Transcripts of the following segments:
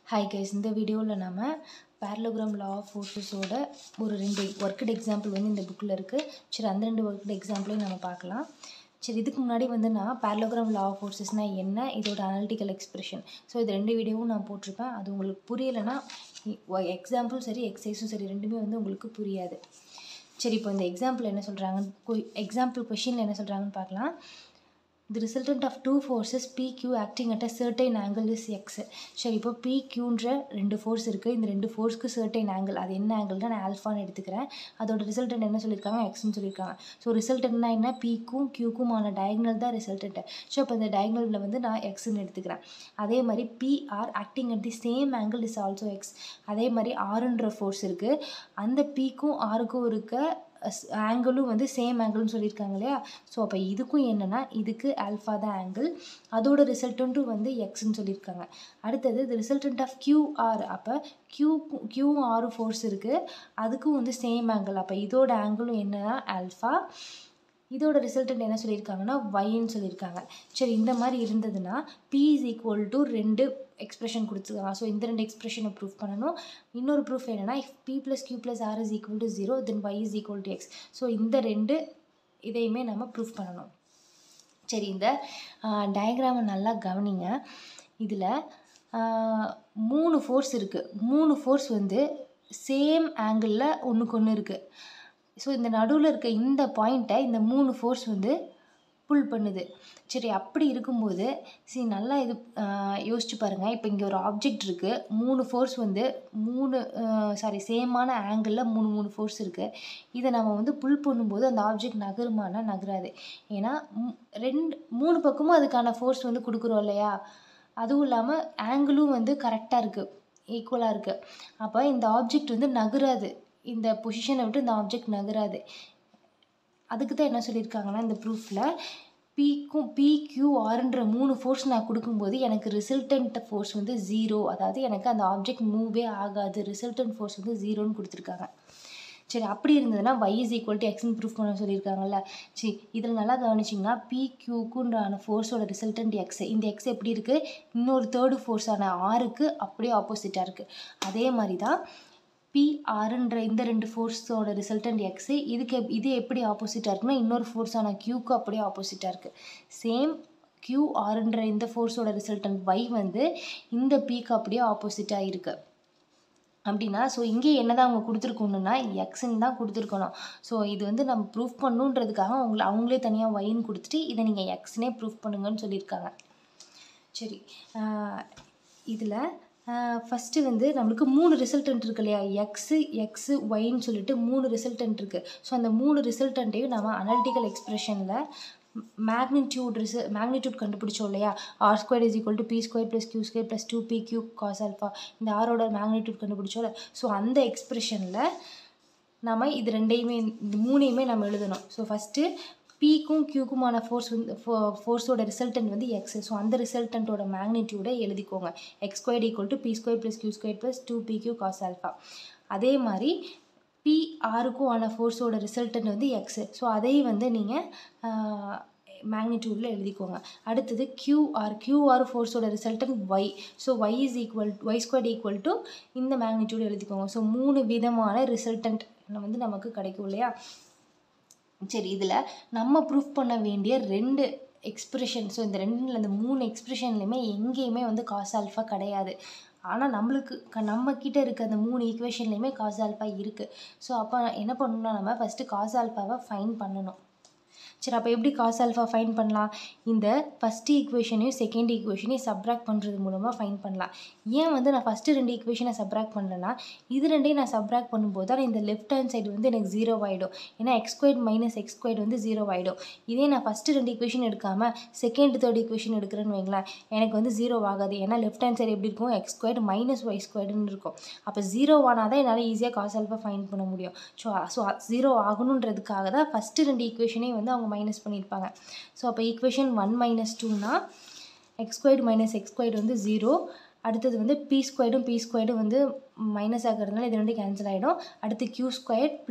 Hi guys, இந்த வீடியோல நாம parallelogram law of forces ஓட ஒரு ரெண்டு worked example வந்து இந்த bookல இருக்கு. சரி அந்த ரெண்டு worked example நாம பார்க்கலாம். சரி இதுக்கு முன்னாடி வந்து நான் parallelogram law of forcesனா என்ன, இதோட analytical expression. ஸோ இது ரெண்டு வீடியோவும் நான் போட்டிருப்பேன். அது உங்களுக்கு புரியலைன்னா எக்ஸாம்பிள் சரி எக்ஸசைஸும் சரி ரெண்டுமே வந்து உங்களுக்கு புரியாது. சரி இப்போ இந்த எக்ஸாம்பிள் என்ன சொல்கிறாங்க, எக்ஸாம்பிள் கொஷினில் என்ன சொல்கிறாங்கன்னு பார்க்கலாம். The resultant of two forces PQ acting at a certain angle is X. சரி இப்போ PQன்ற ரெண்டு ஃபோர்ஸ் இருக்குது. இந்த ரெண்டு ஃபோர்ஸ்க்கு certain angle, அது என்ன ஆங்கிள்னா நான் ஆல்ஃபான்னு எடுத்துக்கிறேன். அதோட ரிசல்டன்ட் என்ன சொல்லியிருக்காங்க, எக்ஸ்ன்னு சொல்லியிருக்காங்க. ஸோ ரிசல்டன்ட்னா என்ன, பிக்கும் கியூக்குமான டயக்னல் தான் ரிசல்டன்ட். ஸோ இப்போ இந்த டயக்னலில் வந்து நான் எக்ஸ்ன்னு எடுத்துக்கிறேன். அதே மாதிரி PR acting at the same angle is also X. அதே மாதிரி ஆறுன்ற ஃபோர்ஸ் இருக்குது. அந்த பிக்கும் ஆருக்கும் இருக்க ஆங்கிளும் வந்து சேம் ஆங்கிள்னு சொல்லியிருக்காங்க இல்லையா. ஸோ அப்போ இதுக்கும் என்னென்னா இதுக்கு ஆல்ஃபா தான் ஆங்கிள், அதோட ரிசல்டன்ட்டும் வந்து எக்ஸ்ன்னு சொல்லியிருக்காங்க. அடுத்தது தி ரிசல்டன்ட் ஆஃப் கியூஆர், அப்போ கியூஆர் ஃபோர்ஸ் இருக்குது, அதுக்கும் வந்து சேம் ஆங்கிள், அப்போ இதோட ஆங்கிளும் என்னன்னா ஆல்ஃபா, இதோட ரிசல்டன்ட் என்ன சொல்லியிருக்காங்கன்னா ஒய்ன்னு சொல்லியிருக்காங்க. சரி இந்த மாதிரி இருந்ததுன்னா பி இஸ் ஈக்குவல் டு ரெண்டு எக்ஸ்பிரஷன் கொடுத்துருக்காங்க. ஸோ இந்த ரெண்டு எக்ஸ்பிரஷனை ப்ரூஃப் பண்ணணும். இன்னொரு ப்ரூஃப் என்னென்னா if P plus Q plus R is equal to 0 then Y is equal to X. So இந்த ரெண்டு இதையுமே நம்ம ப்ரூஃப் பண்ணணும். சரி இந்த டயக்ராமை நல்லா கவனிங்க. இதில் 3 ஃபோர்ஸ் இருக்குது. 3 ஃபோர்ஸ் வந்து சேம் ஆங்கிளில் ஒன்றுக்கு ஒன்று இருக்குது. ஸோ இந்த நடுவில் இருக்க இந்த பாயிண்ட்டை இந்த 3 ஃபோர்ஸ் வந்து புல் பண்ணுது. சரி அப்படி இருக்கும்போது சரி நல்லா இது யோசிச்சு பாருங்கள். இப்போ இங்கே ஒரு ஆப்ஜெக்ட் இருக்குது, 3 ஃபோர்ஸ் வந்து சேமான ஆங்கிளில் 3 ஃபோர்ஸ் இருக்குது. இதை நம்ம வந்து புல் பண்ணும்போது அந்த ஆப்ஜெக்ட் நகருமானா நகராது. ஏன்னா 3 பக்கமும் அதுக்கான ஃபோர்ஸ் வந்து கொடுக்குறோம் இல்லையா. அதுவும் இல்லாமல் ஆங்கிளும் வந்து கரெக்டாக இருக்குது, ஈக்குவலாக இருக்குது. அப்போ இந்த ஆப்ஜெக்ட் வந்து நகராது, இந்த பொசிஷனை விட்டு இந்த ஆப்ஜெக்ட் நகராது. அதுக்கு தான் என்ன சொல்லியிருக்காங்கன்னா இந்த ப்ரூஃபில் பிக்யூஆர்ன்ற 3 ஃபோர்ஸ் நான் கொடுக்கும்போது எனக்கு ரிசல்டன்ட் ஃபோர்ஸ் வந்து 0, அதாவது எனக்கு அந்த ஆப்ஜெக்ட் மூவே ஆகாது, ரிசல்டன்ட் ஃபோர்ஸ் வந்து 0ன்னு கொடுத்துருக்காங்க. சரி அப்படி இருந்ததுன்னா y இஸ் ஈக்குவல் டு எக்ஸ்ன்னு ப்ரூஃப் பண்ண சொல்லியிருக்காங்கல்ல. சரி இதில் நல்லா கவனிச்சிங்கன்னா பிக்யூக்குன்றான ஃபோர்ஸோட ரிசல்டன்ட் எக்ஸ். இந்த எக்ஸ் எப்படி இருக்குது, இன்னொரு தேர்டு ஃபோர்ஸான ஆருக்கு அப்படியே ஆப்போசிட்டாக இருக்குது. அதே மாதிரி தான் பிஆர்ன்ற இந்த ரெண்டு ஃபோர்ஸோட ரிசல்டன்ட் எக்ஸு, இது எப்படி ஆப்போசிட்டாக இருக்குன்னா இன்னொரு ஃபோர்ஸான கியூக்கு அப்படியே ஆப்போசிட்டாக இருக்குது. சேம் கியூஆர்ன்ற இந்த ஃபோர்ஸோட ரிசல்டன்ட் ஒய் வந்து இந்த பிக்கு அப்படியே ஆப்போசிட்டாக இருக்குது. அப்படின்னா ஸோ இங்கே என்ன தான் அவங்க கொடுத்துருக்கணுன்னா எக்ஸ்ன்னு தான் கொடுத்துருக்கணும். ஸோ இது வந்து நம்ம ப்ரூஃப் பண்ணுன்றதுக்காக அவங்களே தனியாக ஒய்ன்னு கொடுத்துட்டு இதை நீங்கள் எக்ஸ்னே ப்ரூஃப் பண்ணுங்கன்னு சொல்லியிருக்காங்க. சரி இதில் ஃபஸ்ட்டு வந்து நம்மளுக்கு 3 ரிசல்டன்ட் இருக்கு இல்லையா, எக்ஸு ஒய்ன்னு சொல்லிட்டு 3 ரிசல்டன்ட் இருக்குது. ஸோ அந்த 3 ரிசல்டன்ட்டையும் நம்ம அனாலிட்டிக்கல் எக்ஸ்பிரஷனில் மேக்னிடியூட் கண்டுபிடிச்சோம் இல்லையா. R square is equal to P square plus Q square plus 2pq cos alpha, இந்த ஆரோட மேக்னிடியூட் கண்டுபிடிச்சோம்ல. ஸோ அந்த எக்ஸ்பிரஷனில் நம்ம இது ரெண்டையுமே இந்த 3ஐயுமே நம்ம எழுதணும். ஸோ ஃபஸ்ட்டு பிக்கும் கியூக்குமான ஃபோர்ஸோட ரிசல்டன்ட் வந்து எக்ஸ். ஸோ அந்த ரிசல்டன்ட்டோட மேக்னிடியூடை எழுதிக்கோங்க. X square equal to P square plus Q square plus 2pq cos alpha. அதே மாதிரி பிஆருக்கும் ஆன ஃபோர்ஸோட ரிசல்டன்ட் வந்து எக்ஸு. ஸோ அதையும் வந்து நீங்கள் மேக்னிடியூடில் எழுதிக்கோங்க. அடுத்தது கியூஆர் ஃபோர்ஸோட resultant Y. So Y square equal to இந்த மேக்னிடியூடு எழுதிக்கோங்க. ஸோ 3 விதமான ரிசல்டன்ட் வந்து நமக்கு கிடைக்கும் இல்லையா. சரி இதில் நம்ம ப்ரூஃப் பண்ண வேண்டிய 2 எக்ஸ்பிரஷன், ஸோ இந்த 3 எக்ஸ்பிரஷன்லையுமே எங்கேயுமே வந்து காஸ் ஆல்ஃபா கிடையாது. ஆனால் நம்மக்கிட்ட இருக்க அந்த 3 ஈக்குவேஷன்லையுமே காஸ் ஆல்ஃபா இருக்குது. ஸோ அப்போ என்ன பண்ணணும்னா நம்ம ஃபஸ்ட்டு காஸ் ஆல்ஃபாவை ஃபைண்ட் பண்ணணும். சரி அப்போ எப்படி காஸ் ஆல்ஃபா ஃபைண்ட் பண்ணலாம், இந்த ஃபஸ்ட்டு ஈக்குவேஷனையும் செகண்ட் ஈக்குவேஷனையும் சப்ராக்ட் பண்ணுறது மூலமாக ஃபைண்ட் பண்ணலாம். ஏன் வந்து நான் ஃபஸ்ட்டு 2 ஈக்குவேஷனை சப்ராக்ட் பண்ணலன்னா இது ரெண்டையும் நான் சப்ராக்ட் பண்ணும்போது தான் இந்த லெஃப்ட் ஹேண்ட் சைடு வந்து எனக்கு 0 ஆகிடும். ஏன்னா x² மைனஸ் x² வந்து 0 ஆகிடும். இதே நான் ஃபஸ்ட்டு 2 ஈக்குவேஷன் எடுக்காமல் செகண்ட் தேர்ட் ஈக்குவேஷன் எடுக்கிறேன்னு வைங்களேன், எனக்கு வந்து 0 ஆகாது. ஏன்னா லெஃப்ட் ஹேண்ட் சைடு எப்படி இருக்கும், x² மைனஸ் y²ன்னு இருக்கும். அப்போ 0 ஆனால் தான் என்னால் ஈஸியாக காஸ் ஆல்ஃபா ஃபைண்ட் பண்ண முடியும். ஸோ 0 ஆகணுன்றதுக்காக தான் ஃபஸ்ட்டு 2 ஈக்குவேஷனையும் வந்து அவங்க மைனஸ் பண்ணியிருப்பாங்க. ஸோ அப்போ equation 1 minus 2னா x² minus x² வந்து 0. அடுத்தது வந்து p² வந்து மைனஸ் ஆகிறதுனால இது ரெண்டு கேன்சல் ஆகிடும். அடுத்து q² plus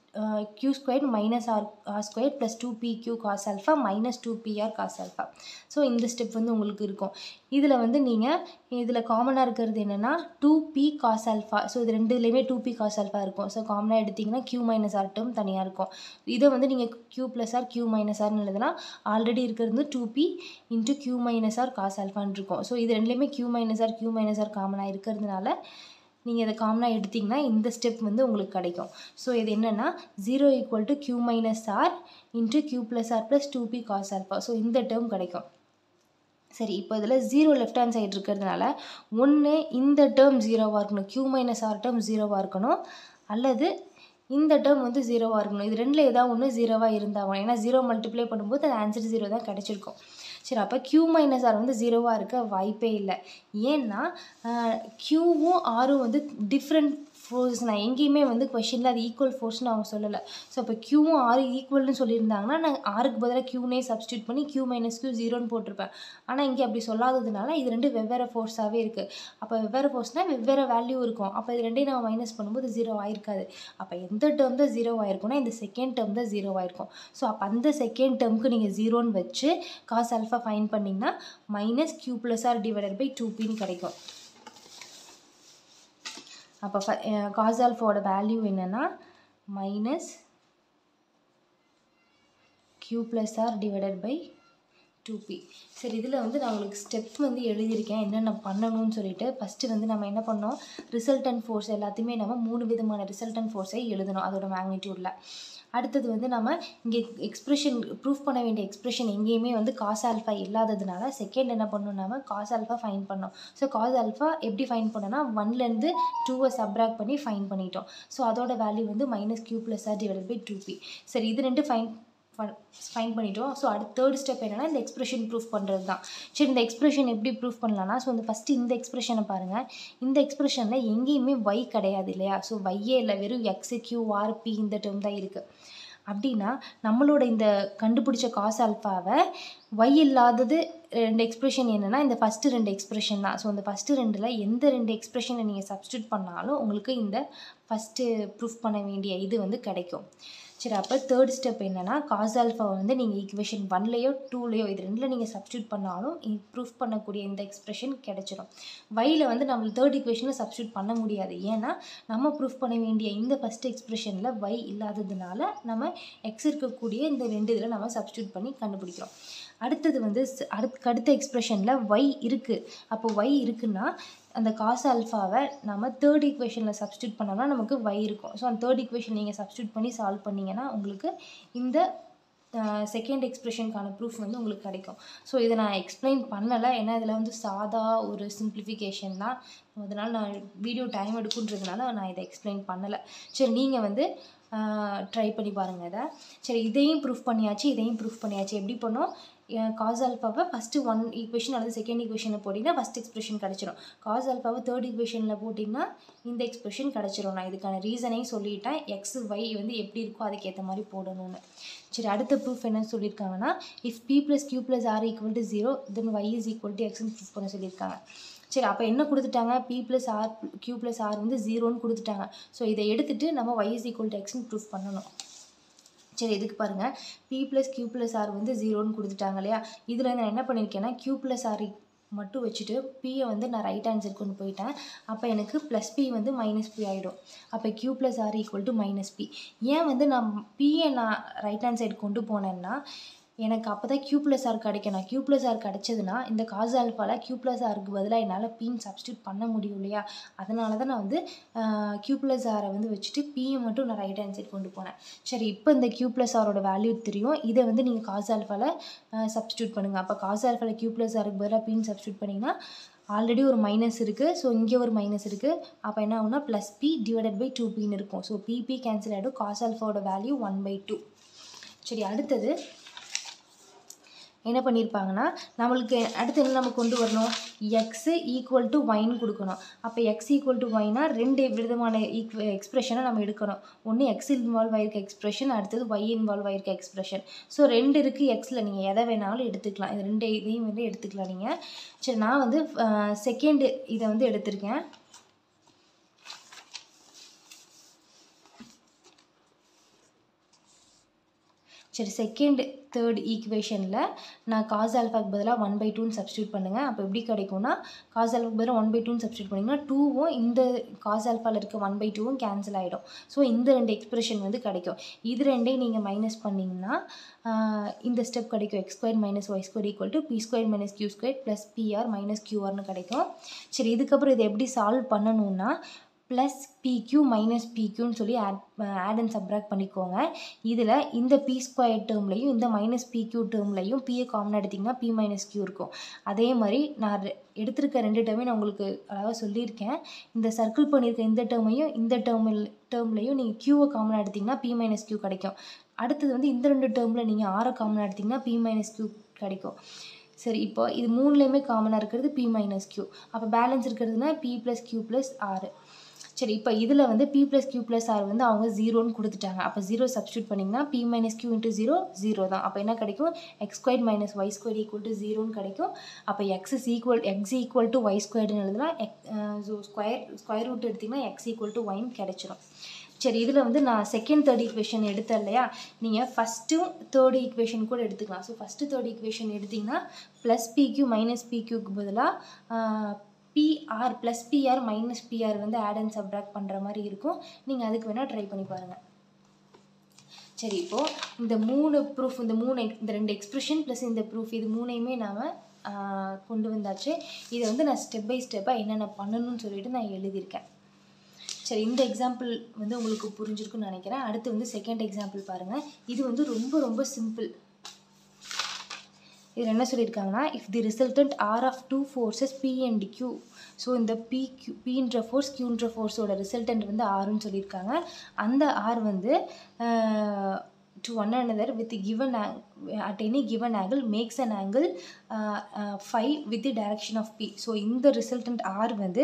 q squared minus r squared plus 2pq cos alpha minus 2pr cos alpha. So இந்த ஸ்டெப் வந்து உங்களுக்கு இருக்கும். இதில் வந்து நீங்கள் இதில் காமனாக இருக்கிறது என்னென்னா 2p cos alpha. ஸோ இது ரெண்டுலேயுமே 2p cos alpha இருக்கும். ஸோ காமனாக எடுத்திங்கன்னா q minus r டேர்ம் தனியாக இருக்கும். இதை வந்து நீங்கள் q plus r q minus rன்னு எழுதுனா ஆல்ரெடி இருக்கிறது வந்து 2p into q minus r cos alphaன்னு இருக்கும். ஸோ இது ரெண்டுலேயுமே q minus r காமனாக இருக்கிறதுனால நீங்கள் இதை காமனாக எடுத்திங்கன்னா இந்த ஸ்டெப் வந்து உங்களுக்கு கிடைக்கும். ஸோ இது என்னென்னா 0 equal to q minus r into q plus r plus 2p cos alpha. So இந்த டேர்ம் கிடைக்கும். சரி, இப்போ இதில் 0 லெஃப்ட் ஹேண்ட் சைடு இருக்கிறதுனால ஒன்று இந்த டேர்ம் 0வாக இருக்கணும், q minus r டேர்ம் 0வாக இருக்கணும், அல்லது இந்த டேர்ம் வந்து 0வாக இருக்கணும். இது ரெண்டில் ஏதாவது ஒன்று 0வாக இருந்தாகும். ஏன்னா 0 மல்டிப்ளை பண்ணும்போது அது ஆன்சர் 0 தான் கிடச்சிருக்கும். சரி, அப்போ q minus r வந்து 0வாக இருக்க வாய்ப்பே இல்லை. ஏன்னா qவும் rவும் வந்து டிஃப்ரெண்ட் ஃபோர்ஸ். நான் எங்கேயுமே வந்து கொஷினில் அது ஈக்குவல் ஃபோர்ஸ்னு அவங்க சொல்லலை. ஸோ அப்போ க்யூவும் ஆர் ஈக்குவல்னு சொல்லியிருந்தாங்கன்னா நான் ஆருக்கு பதிலாக க்யூனே சப்ஸ்டியூட் பண்ணி q minus q 0ன்னு போட்டிருப்பேன். ஆனால் இங்கே அப்படி சொல்லாததுனால இது ரெண்டு வெவ்வேறு ஃபோர்ஸாகவே இருக்குது. அப்போ வெவ்வேறு ஃபோர்ஸ்னால் வெவ்வேறு வேல்யூ இருக்கும். அப்போ இது ரெண்டையும் நம்ம மைனஸ் பண்ணும்போது 0 ஆயிருக்காது. அப்போ எந்த டேர்ம் தான் 0 ஆயிருக்கும்னா இந்த செகண்ட் டேர்ம் தான் 0 ஆயிருக்கும். ஸோ அப்போ அந்த செகண்ட் டேர்முக்கு நீங்கள் 0ன்னு வச்சு காஸ் ஆல்ஃபா ஃபைன் பண்ணிங்கன்னா minus q plus r divided by 2pன்னு கிடைக்கும். அப்போ காஸ் ஆல்ஃபாவோட வேல்யூ என்னென்னா minus q plus r divided by 2p. சரி, இதில் வந்து நான் உங்களுக்கு ஸ்டெப் வந்து எழுதியிருக்கேன் என்னென்ன பண்ணணும்னு சொல்லிட்டு. ஃபஸ்ட்டு வந்து நம்ம என்ன பண்ணோம், ரிசல்டன்ட் ஃபோர்ஸ் எல்லாத்தையுமே நம்ம 3 விதமான ரிசல்டன்ட் ஃபோர்ஸை எழுதணும் அதோட மேக்னிடியூடில். அடுத்தது வந்து நம்ம இங்கே எக்ஸ்பிரஷன் ப்ரூஃப் பண்ண வேண்டிய எக்ஸ்பிரஷன் எங்கேயுமே வந்து காஸ் ஆல்ஃபா இல்லாததுனால செகண்ட் என்ன பண்ணணும், நம்ம காஸ் ஆல்ஃபா ஃபைன் பண்ணோம். ஸோ காஸ் ஆல்ஃபா எப்படி ஃபைன் பண்ணோன்னா 1லேருந்து 2வை சப்ராக்ட் பண்ணி ஃபைன் பண்ணிட்டோம். ஸோ அதோட வேல்யூ வந்து minus q plus r divided by 2p. சரி, இது ரெண்டு ஃபைன் பண்ணிட்டோம். ஸோ அடுத்த தேர்ட் ஸ்டெப் என்னென்னா இந்த எக்ஸ்பிரஷன் ப்ரூஃப் பண்ணுறது தான். சரி, இந்த எக்ஸ்பிரஷன் எப்படி ப்ரூஃப் பண்ணலாம்னா, ஸோ இந்த ஃபஸ்ட்டு இந்த எக்ஸ்பிரஷனை பாருங்கள். இந்த எக்ஸ்பிரஷனில் எங்கேயுமே y கிடையாது இல்லையா? ஸோ வையே இல்லை, வெறும் x q r p இந்த டேர்ம் தான் இருக்குது. அப்படின்னா நம்மளோட இந்த கண்டுபிடிச்ச காஸ் ஆல்ஃபாவை y இல்லாதது ரெண்டு எக்ஸ்பிரஷன் என்னென்னா இந்த ஃபஸ்ட்டு ரெண்டு எக்ஸ்பிரஷன் தான். ஸோ இந்த ஃபஸ்ட்டு ரெண்டில் எந்த ரெண்டு எக்ஸ்பிரஷனை நீங்கள் சப்ஸ்டியூட் பண்ணாலும் உங்களுக்கு இந்த ஃபஸ்ட்டு ப்ரூஃப் பண்ண வேண்டிய இது வந்து கிடைக்கும். சரி, அப்போ தேர்ட் ஸ்டெப் என்னென்னா காஸ் ஆல்ஃபா வந்து நீங்கள் ஈக்குவேஷன் 1லேயோ 2லேயோ இது ரெண்டில் நீங்கள் சப்ஸ்டியூட் பண்ணாலும் ப்ரூஃப் பண்ணக்கூடிய இந்த எக்ஸ்பிரஷன் கிடைச்சிடும். வையில் வந்து நம்ம தேர்ட் ஈக்குவேஷனில் சப்ஸ்டியூட் பண்ண முடியாது. ஏன்னா நம்ம ப்ரூஃப் பண்ண வேண்டிய இந்த ஃபஸ்ட் எக்ஸ்பிரஷனில் y இல்லாததுனால நம்ம எக்ஸ் இருக்கக்கூடிய இந்த ரெண்டு இதில் நம்ம சப்ஸ்டியூட் பண்ணி கண்டுபிடிக்கிறோம். அடுத்தது வந்து அடுத்த எக்ஸ்பிரஷனில் y இருக்குது. அப்போ y இருக்குன்னா அந்த காஸ் ஆல்ஃபாவை நம்ம தேர்ட் ஈக்குவேஷனில் சப்ஸ்டியூட் பண்ணோம்னா நமக்கு y இருக்கும். ஸோ அந்த தேர்ட் ஈக்குவேஷன் நீங்கள் சப்ஸ்டியூட் பண்ணி சால்வ் பண்ணிங்கன்னா உங்களுக்கு இந்த செகண்ட் எக்ஸ்பிரஷனுக்கான ப்ரூஃப் வந்து உங்களுக்கு கிடைக்கும். ஸோ இதை நான் எக்ஸ்பிளைன் பண்ணலை, ஏன்னா இதில் வந்து சாதா ஒரு சிம்பிளிஃபிகேஷன் தான். அதனால் நான் வீடியோ டைம் எடுக்குன்றதுனால நான் இதை எக்ஸ்பிளைன் பண்ணலை. சரி, நீங்கள் வந்து ட்ரை பண்ணி பாருங்கள் இதை. சரி, இதையும் ப்ரூஃப் பண்ணியாச்சு, இதையும் ப்ரூஃப் பண்ணியாச்சு. எப்படி பண்ணோம், காஸ் ஆல்ஃபாவை ஃபஸ்ட்டு 1 ஈக்குவேஷன் அல்லது செகண்ட் ஈக்குவேஷனில் போட்டிங்கன்னா ஃபஸ்ட் எக்ஸ்பிரஷன் கிடச்சிரும். காஸ் ஆல்ஃபாவை தேர்ட் ஈக்குவேஷனில் போட்டிங்கன்னா இந்த எக்ஸ்பிரஷன் கிடச்சிரும். நான் இதுக்கான ரீசனையும் சொல்லிட்டேன், எக்ஸ் y வந்து எப்படி இருக்கோ அதுக்கேற்ற மாதிரி போடணும்னு. சரி, அடுத்த ப்ரூஃப் என்ன சொல்லியிருக்காங்கன்னா if p plus q plus r equal to 0 then y is equal to xன்னு ப்ரூஃப் பண்ண சொல்லியிருக்காங்க. சரி, அப்போ என்ன கொடுத்துட்டாங்க, p plus r q plus r வந்து 0ன்னு கொடுத்துட்டாங்க. ஸோ இதை எடுத்துகிட்டு நம்ம y is equal to xன்னு ப்ரூஃப் பண்ணணும். சரி, இதுக்கு பாருங்கள், p plus q plus r வந்து 0ன்னு கொடுத்துட்டாங்க இல்லையா? இதில் நான் என்ன பண்ணியிருக்கேன்னா q plus r மட்டும் வச்சுட்டு பியை வந்து நான் ரைட் ஹேண்ட் சைடு கொண்டு போயிட்டேன். அப்போ எனக்கு ப்ளஸ் பி வந்து மைனஸ் பி ஆகிடும். அப்போ q plus r equal to minus P. ஏன் வந்து நான் பியை நான் ரைட் ஹேண்ட் சைடு கொண்டு போனேன்னா எனக்கு அப்போ தான் q plus r கிடைக்கணும். q plus r கிடச்சதுன்னா இந்த காஸ் ஆல்ஃபாவில் q plus rக்கு பதிலாக என்னால் பின்னு சப்ஸ்டியூட் பண்ண முடியும் இல்லையா? அதனால தான் நான் வந்து q plus r வந்து வச்சுட்டு பியை மட்டும் நான் ரைட் ஹேண்ட் சைடு கொண்டு போனேன். சரி, இப்போ இந்த q plus rோட வேல்யூ தெரியும். இதை வந்து நீங்கள் காஸ் ஆல்ஃபாவில் சப்ஸ்டியூட் பண்ணுங்கள். அப்போ காஸ் ஆல்ஃபாவில் q plus rக்கு பதிலாக பின்னு சப்ஸ்டியூட் பண்ணிங்கன்னா ஆல்ரெடி ஒரு மைனஸ் இருக்குது. ஸோ இங்கே ஒரு மைனஸ் இருக்குது. அப்போ என்ன ஆகுனா ப்ளஸ் பி டிவைடட் பை 2pன்னு இருக்கும். ஸோ p கேன்சல் ஆகிடும். காஸ் ஆல்ஃபாவோட வேல்யூ 1/2. சரி, அடுத்தது என்ன பண்ணியிருப்பாங்கன்னா நம்மளுக்கு அடுத்து என்ன நம்ம கொண்டு வரணும், x ஈக்குவல் டு ஒய்ன்னு கொடுக்கணும். அப்போ x ஈக்குவல் டு ஒய்னா ரெண்டு விதமான எக்ஸ்பிரஷனை நம்ம எடுக்கணும். ஒன்று எக்ஸ் இன்வால்வ் ஆகிருக்க எக்ஸ்பிரஷன், அடுத்தது y இன்வால்வ் ஆகிருக்க எக்ஸ்பிரஷன். ஸோ ரெண்டு இருக்குது எக்ஸில், நீங்கள் எதை வேணாலும் எடுத்துக்கலாம். இது ரெண்டு இதையும் வந்து எடுத்துக்கலாம் நீங்கள். சரி, நான் வந்து செகண்ட் இதை வந்து எடுத்திருக்கேன். சரி, செகண்ட் தேர்ட் ஈக்குவேஷனில் நான் காஸ் ஆல்ஃபாக்கு பதிலாக 1/2ன்னு சப்ஸ்டியூட் பண்ணுங்கள். அப்போ எப்படி கிடைக்கும்னா காஸ் ஆல்ஃபாக்கு பதிலாக 1/2ன்னு சப்ஸ்டியூட் பண்ணிங்கன்னா 2வும் இந்த காஸ் ஆல்ஃபாவில் இருக்க 1/2வும் கேன்சல் ஆகிடும். ஸோ இந்த 2 எக்ஸ்பிரஷன் வந்து கிடைக்கும். இது ரெண்டையும் நீங்கள் மைனஸ் பண்ணிங்கன்னா இந்த ஸ்டெப் கிடைக்கும். x² - y² = p² - q² + pr - qrன்னு கிடைக்கும். சரி, இதுக்கப்புறம் இதை எப்படி சால்வ் பண்ணணும்னா ப்ளஸ் PQ - PQன்னு சொல்லி ஆட் அண்ட் சப்ராக்ட் பண்ணிக்கோங்க. இதில் இந்த p² டேர்ம்லையும் இந்த -PQ டேர்ம்லையும் p காமன் எடுத்திங்கன்னா p - q இருக்கும். அதே மாதிரி நான் எடுத்திருக்க 2 டேர்மையும் நான் உங்களுக்கு அழகாக சொல்லியிருக்கேன். இந்த சர்க்கிள் பண்ணியிருக்க இந்த டேர்மையும் இந்த டேர்ம்லையும் நீங்கள் q காமன் எடுத்திங்கன்னா p - q கிடைக்கும். அடுத்தது வந்து இந்த 2 டேர்மில் நீங்கள் r காமன் எடுத்திங்கன்னா p - q கிடைக்கும். சரி, இப்போ இது 3லேயுமே காமனாக இருக்கிறது p - q. அப்போ பேலன்ஸ் இருக்கிறதுனா p + q + r. சரி, இப்போ இதில் வந்து p + q + r வந்து அவங்க 0ன்னு கொடுத்துட்டாங்க. அப்போ 0 சப்ஸ்டியூட் பண்ணிங்கன்னா p - q × 0 0 தான். அப்போ என்ன கிடைக்கும்? x² - y² = 0ன்னு கிடைக்கும். அப்போ x = y²ன்னு எழுதலாம். ஸோ ஸ்கொயர் ரூட் எடுத்திங்கன்னா x = yன்னு கிடைச்சிரும். சரி, இதில் வந்து நான் செகண்ட் தேர்ட் ஈக்குவேஷன் எடுத்தேன் இல்லையா, நீங்கள் ஃபஸ்ட்டும் தேர்ட் ஈக்குவேஷன் கூட எடுத்துக்கலாம். ஸோ ஃபஸ்ட்டு தேர்ட் ஈக்குவேஷன் எடுத்திங்கன்னா ப்ளஸ் PQ - PQக்கு பதிலாக PR + PR - PR வந்து ஆட் அண்ட் சப்ராக்ட் பண்ணுற மாதிரி இருக்கும். நீங்கள் அதுக்கு வேணால் ட்ரை பண்ணி பாருங்கள். சரி, இப்போது இந்த 3 ப்ரூஃப் இந்த 2 எக்ஸ்பிரஷன் ப்ளஸ் இந்த ப்ரூஃப் இது 3யுமே நாம் கொண்டு வந்தாச்சு. இதை வந்து நான் ஸ்டெப் பை ஸ்டெப்பாக என்னென்ன பண்ணணும்னு சொல்லிட்டு நான் எழுதியிருக்கேன். சரி, இந்த எக்ஸாம்பிள் வந்து உங்களுக்கு புரிஞ்சிருக்குன்னு நினைக்கிறேன். அடுத்து வந்து செகண்ட் எக்ஸாம்பிள் பாருங்கள். இது வந்து ரொம்ப ரொம்ப சிம்பிள். இதில் என்ன சொல்லியிருக்காங்கன்னா, if the resultant R of 2 forces P and Q. So இந்த Pன்ற ஃபோர்ஸ் Qன்ற ஃபோர்ஸோட ரிசல்டன்ட் வந்து ஆர்ன்னு சொல்லியிருக்காங்க. அந்த ஆர் வந்து to one another with given at any given angle makes an angle phi with the direction of P. So இந்த resultant R வந்து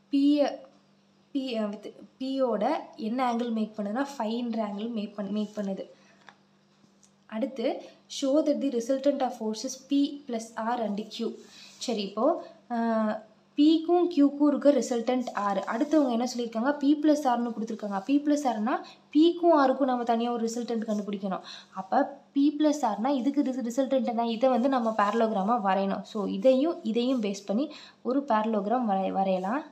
Pயோட என்ன ஆங்கிள் மேக் பண்ணுதுன்னா ஃபைன்ற ஆங்கிள் மேக் பண்ணுது. அடுத்து show that the resultant of forces P plus R and Q. சரி, இப்போது Pக்கும் Qக்கும் இருக்க ரிசல்டன்ட் R. அடுத்தவங்க என்ன சொல்லியிருக்காங்க? P plus Rன்னு கொடுத்துருக்காங்க. P plus Rனா Pக்கும் Rக்கும் நம்ம தனியாக ஒரு ரிசல்டன்ட் கண்டுபிடிக்கணும். அப்போ P plus Rனா இதுக்கு ரிசல்டன்ட் தான். இதை வந்து நம்ம பேரலோகிராமாக வரையணும். ஸோ இதையும் பேஸ் பண்ணி ஒரு பேரலோகிராம் வரையலாம்.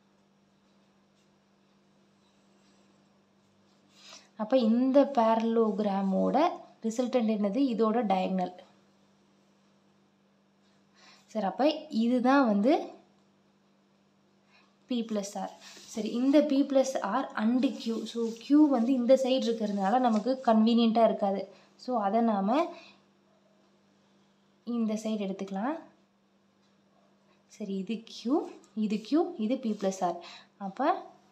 அப்போ இந்த பேரலோகிராமோட ரிசல்டன்ட் என்னது? இதோட டயக்னல். சரி, அப்போ இதுதான் வந்து P plus R. சரி, இந்த P plus R and Q. So Q வந்து இந்த சைடு இருக்கிறதுனால நமக்கு கன்வீனியண்ட்டாக இருக்காது. ஸோ அதை நாம் இந்த சைடு எடுத்துக்கலாம். சரி, இது Q, இது P plus R. அப்போ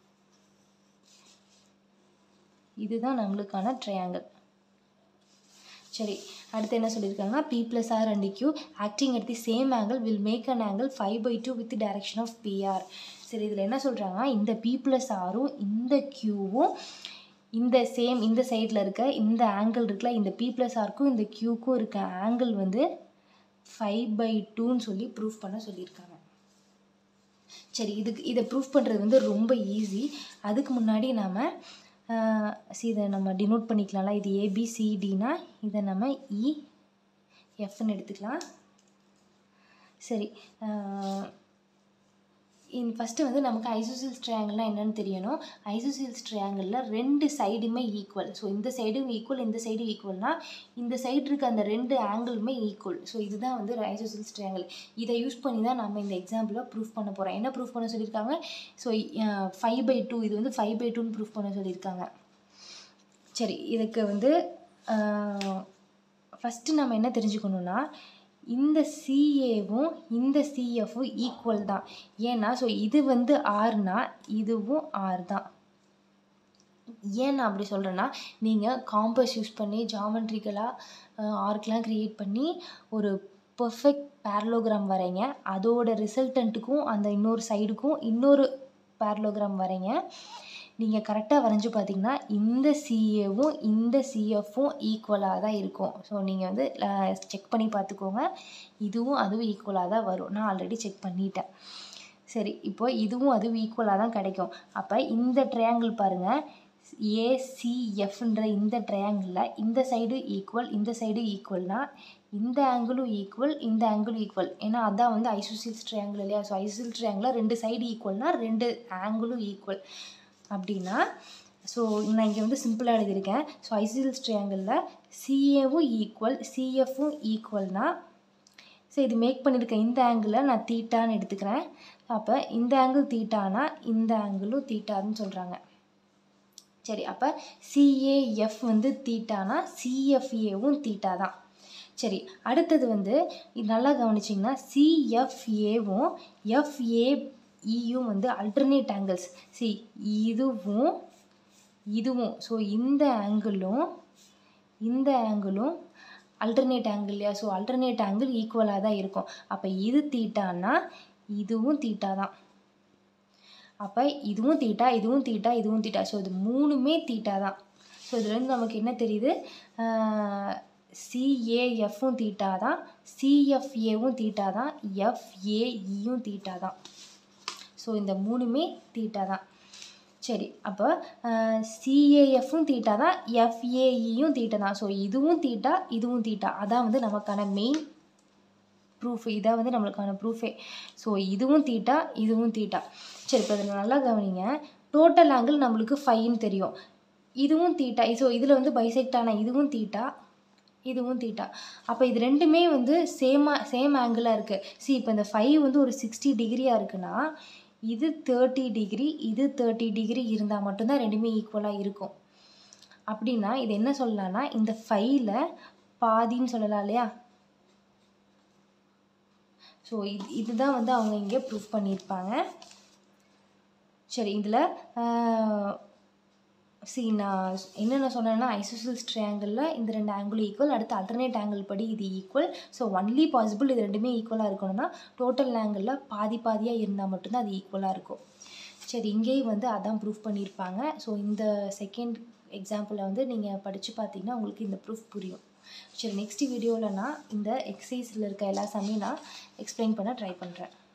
இதுதான் நம்மளுக்கான ட்ரையாங்கிள். சரி, அடுத்து என்ன சொல்லியிருக்காங்கன்னா P plus R and Q acting at the same angle will make an angle 5/2 with the direction of PR. சரி, இதில் என்ன சொல்கிறாங்கன்னா இந்த P plus Rவும் இந்த Qவும் இந்த சைடில் இருக்க இந்த ஆங்கிள் இருக்குல்ல, இந்த P plus Rக்கும் இந்த Qக்கும் இருக்க ஆங்கிள் வந்து 5/2ன்னு சொல்லி ப்ரூஃப் பண்ண சொல்லியிருக்காங்க. சரி, இதை ப்ரூஃப் பண்ணுறது வந்து ரொம்ப ஈஸி. அதுக்கு முன்னாடி நாம் இதை நம்ம டினோட் பண்ணிக்கலாம்ல. இது ABCDனா இதை நம்ம EFன்னு எடுத்துக்கலாம். சரி, ஃபஸ்ட்டு வந்து நமக்கு ஐசோசீல்ஸ் ட்ரையாங்கிள்னால் என்னென்னு தெரியணும். ஐசோசீல்ஸ் ட்ரையாங்கிளில் 2 சைடுமே ஈக்குவல். ஸோ இந்த சைடும் ஈக்குவல், இந்த சைடு ஈக்குவல்னால் இந்த சைடு இருக்க அந்த 2 ஆங்கிளுமே ஈக்குவல். ஸோ இதுதான் வந்து ஐசோசீல்ஸ் ட்ரையாங்கிள். இதை யூஸ் பண்ணி தான் நம்ம இந்த எக்ஸாம்பிளை ப்ரூஃப் பண்ண போகிறோம். என்ன ப்ரூஃப் பண்ண சொல்லியிருக்காங்க? ஸோ 5/2 இது வந்து 5/2ன்னு ப்ரூஃப் பண்ண சொல்லியிருக்காங்க. சரி, இதுக்கு வந்து ஃபஸ்ட்டு நம்ம என்ன தெரிஞ்சுக்கணுன்னா, இந்த CAவும் இந்த CFவும் ஈக்குவல் தான். ஏன்னா ஸோ இது வந்து ஆர்னா இதுவும் ஆர் தான். ஏன் நான் அப்படி சொல்கிறேன்னா, நீங்கள் காம்பஸ் யூஸ் பண்ணி ஜாமெட்ரிக்கலாக ஆர்க்லாம் க்ரியேட் பண்ணி ஒரு பர்ஃபெக்ட் பேரலோகிராம் வரைங்க. அதோட ரிசல்டன்ட்டுக்கும் அந்த இன்னொரு சைடுக்கும் இன்னொரு பேரலோகிராம் வரைங்க. நீங்கள் கரெக்டாக வரைஞ்சி பார்த்தீங்கன்னா இந்த CAவும் இந்த CFவும் ஈக்குவலாக தான் இருக்கும். ஸோ நீங்கள் வந்து செக் பண்ணி பார்த்துக்கோங்க. இதுவும் அதுவும் ஈக்குவலாக தான் வரும். நான் ஆல்ரெடி செக் பண்ணிட்டேன். சரி, இப்போ இதுவும் அதுவும் ஈக்குவலாக தான் கிடைக்கும். அப்போ இந்த ட்ரையாங்கிள் பாருங்கள், ஏசிஎஃப்ன்ற இந்த ட்ரையாங்கிளில் இந்த சைடு ஈக்குவல் இந்த சைடு ஈக்குவல்னா இந்த ஆங்கிளும் ஈக்குவல் இந்த ஆங்கிளும் ஈக்குவல். ஏன்னா அதான் வந்து ஐசோசீல்ஸ் ட்ரையாங்கிள் இல்லையா. ஸோ ஐசோசீல்ஸ் ட்ரையாங்கிளில் ரெண்டு சைடு ஈக்குவல்னால் ரெண்டு ஆங்கிளும் ஈக்குவல் அப்படின்னா. ஸோ நான் இங்கே வந்து சிம்பிளாக எழுதியிருக்கேன். ஸோ ஐசோசீல்ஸ் ட்ரையாங்கிளில் சிஏவும் ஈக்குவல் சிஎஃப்பும் ஈக்குவல்னா, ஸோ இது மேக் பண்ணியிருக்கேன் இந்த ஆங்கிளை நான் தீட்டான்னு எடுத்துக்கிறேன். அப்போ இந்த ஆங்கிள் தீட்டானா இந்த ஆங்கிளும் தீட்டான்னு சொல்கிறாங்க. சரி, அப்போ சிஏஎஃப் வந்து தீட்டானா சிஎஃப்ஏவும் தீட்டா தான். சரி, அடுத்தது வந்து நல்லா கவனிச்சிங்கன்னா சிஎஃப்ஏவும் எஃப்ஏஇயும் வந்து அல்டர்னேட் ஆங்கிள்ஸ். சி இதுவும் இதுவும், ஸோ இந்த ஆங்கிளும் இந்த ஆங்கிளும் அல்டர்னேட் ஆங்கிள் இல்லையா. ஸோ அல்டர்னேட் ஆங்கிள் ஈக்குவலாக தான் இருக்கும். அப்போ இது தீட்டானா இதுவும் தீட்டா தான். அப்போ இதுவும் தீட்டா இதுவும் தீட்டா இதுவும் தீட்டா. ஸோ இது மூணுமே தீட்டா தான். ஸோ இதுலேருந்து நமக்கு என்ன தெரியுது, சிஏஎஃப்பும் தீட்டா தான், சிஎஃப்ஏவும் தீட்டா தான், எஃப்ஏஇயும் தீட்டா தான். ஸோ இந்த மூணுமே தீட்டா தான். சரி, அப்போ சிஏஎஃப்பும் தீட்டா தான் எஃப்ஏஇயும் தீட்டா தான். ஸோ இதுவும் தீட்டா இதுவும் தீட்டா. அதான் வந்து நமக்கான மெயின் ப்ரூஃப். இதான் வந்து நம்மளுக்கான ப்ரூஃபே. ஸோ இதுவும் தீட்டா இதுவும் தீட்டா. சரி, இப்போ இதில் நல்லா கவனிங்க. டோட்டல் ஆங்கிள் நம்மளுக்கு 5ன்னு தெரியும். இதுவும் தீட்டா. ஸோ இதில் வந்து பைசெக்டான இதுவும் தீட்டா இதுவும் தீட்டா. அப்போ இது ரெண்டுமே வந்து சேம் ஆங்கிளாக இருக்குது. இப்போ இந்த 5 வந்து ஒரு 60 டிகிரியாக இருக்குன்னா இது 30 டிகிரி இது 30 டிகிரி இருந்தால் மட்டும்தான் ரெண்டுமே ஈக்குவலாக இருக்கும். அப்படின்னா இது என்ன சொல்லலாம்னா இந்த 5ல் பாதின்னு சொல்லலாம் இல்லையா. ஸோ இதுதான் வந்து அவங்க இங்கே ப்ரூஃப் பண்ணியிருப்பாங்க. சரி, இதில் நான் என்னென்ன சொன்னேன்னா ஐசோசீல்ஸ் ட்ரையாங்கிளில் இந்த ரெண்டு ஆங்கிளும் ஈக்குவல். அடுத்து அல்டர்னேட் ஆங்கிள் படி இது ஈக்குவல். ஸோ ஒன்லி பாசிபிள் இது ரெண்டுமே ஈக்குவலாக இருக்கணும்னா டோட்டல் ஆங்கிளில் பாதியாக இருந்தால் மட்டும்தான் அது ஈக்குவலாக இருக்கும். சரி, இங்கேயும் வந்து அதான் ப்ரூஃப் பண்ணியிருப்பாங்க. ஸோ இந்த செகண்ட் எக்ஸாம்பிளை வந்து நீங்கள் படித்து பார்த்தீங்கன்னா உங்களுக்கு இந்த ப்ரூஃப் புரியும். சரி, நெக்ஸ்ட் வீடியோவில் நான் இந்த எக்ஸசைஸில் இருக்க எல்லா சமையும் நான் எக்ஸ்பிளைன் பண்ண ட்ரை பண்ணுறேன்.